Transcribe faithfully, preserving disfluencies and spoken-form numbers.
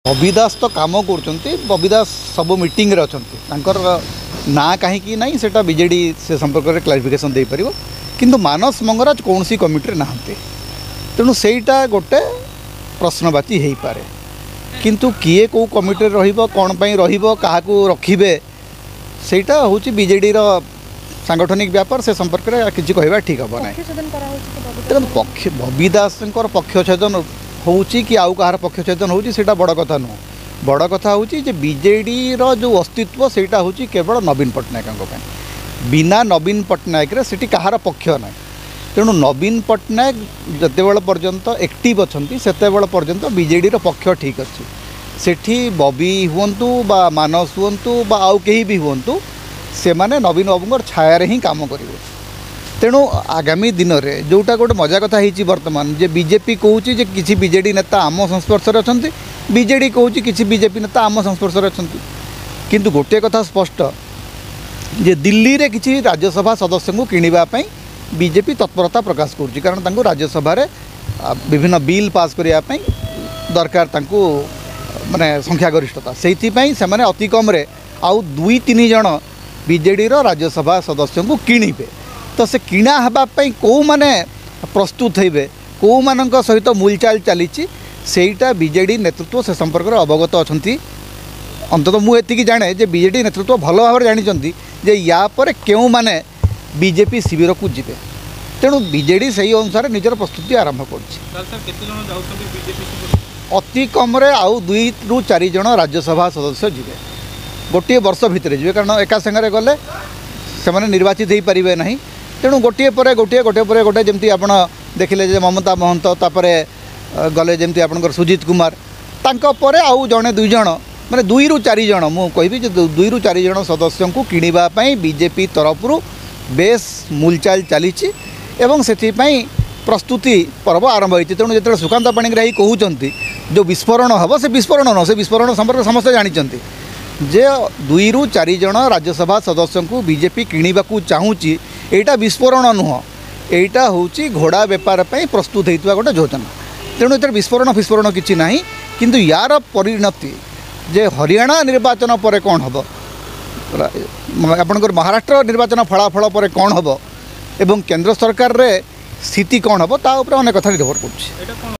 बबी दास तो कम कर बबी दास सब मीटिंग रे अच्छा ना कहीं ना से बीजेडी से संपर्क में क्लारिफिकेशन दे पार किंतु मानस मंगराज कौन सी कमिटी नहांती तेणु सेटा गोटे प्रश्नवाची हो पारे किंतु किए कौ कमिटी कौन क्या रखिए सेटा हूँ बीजेडी सांगठनिक व्यापार से संपर्क में किसी कहवा ठीक हम ना देखो पक्ष बबी दास पक्षछेदन हो कि आउ कहार पक्षछेदन होटा बड़ कथा नुह बड़ कथा हूँ बीजेडी जो अस्तित्व सेटा हूँ केवल नवीन पट्टनायक बिना नवीन पट्टनायक से कहार पक्ष ना तेणु नवीन पट्टनायक जिते पर्यंत एक्टिव अच्छा से पर्यंत बीजेडी पक्ष ठीक अच्छे सेठी बबी हुंतु बा मानस हुंतु बा आउ कहीं भी हुंतु से माने नवीन बाबू छाया ही काम करेंगे तेणु आगामी दिन में जोटा गोटे मजा कथा होती बर्तमान जे बीजेपी कहूँ किसी बीजेडी नेता आम संस्पर्श अच्छा बीजेडी कहूँ किसी बीजेपी नेता आम संस्पर्श अच्छा किंतु गोटे कथा स्पष्ट जे दिल्ली रे किसी राज्यसभा सदस्य को किणवाई बीजेपी तत्परता प्रकाश करुच्ची कारण राज्यसभा विभिन्न बिल पास करने दरकार माने संख्यागरिष्ठता से अति कम आउ दुई तीन जन बीजेडी राज्यसभा सदस्य को किणवे तो से किणा हाँपाई कौ मैंने प्रस्तुत हे कौ मान सहित मूलचाल चली सेटा बीजेडी नेतृत्व से संपर्क में अवगत अच्छा अंतत मुझे जाने जे बीजेडी नेतृत्व भल भाव जानते जे या पर क्यों माने बीजेपी शिविर को जीवे तेणु बीजेडी से अनुसार निजर प्रस्तुति आरंभ कर अति कम आउ दुई रु चार जन राज्यसभा सदस्य जीवे गोटे वर्ष भितर जी कारण एका सागर गले से निर्वाचित हो पारे ना तेणु गोटे पर गोटे गोटे पर गोटे जमी आप देखिले ममता महंत तापर गले जमी आप सुजीत कुमार तापर आउ जड़े दुई जन माने दुई रु चार जन मु कहि दुई रु चार जन सदस्य को किणवाई बीजेपी तरफ बेस मूलचाल चली से प्रस्तुति पर्व आरंभ होती तेणु जो सुकांत पाणिग्राही कहते जो विस्फोरण हम से विस्फोरण न से विस्फोरण संपर्क समस्त जानते जे दुई रु चार जन राज्यसभा सदस्य को बीजेपी किणवा चाहूँगी यहाँ विस्फोरण नुह यहाँ हूँ घोड़ा बेपार प्रस्तुत होता गोटे योजना तेणु ये विस्फोरण विस्फोरण किसी ना किंतु यार परिणति जे हरियाणा निर्वाचन पर कौन हम आपणकर महाराष्ट्र निर्वाचन फलाफल पर कौन हम एवं केंद्र सरकार रे स्थिति कौन हम ता अनेक कथा निर्भर कर।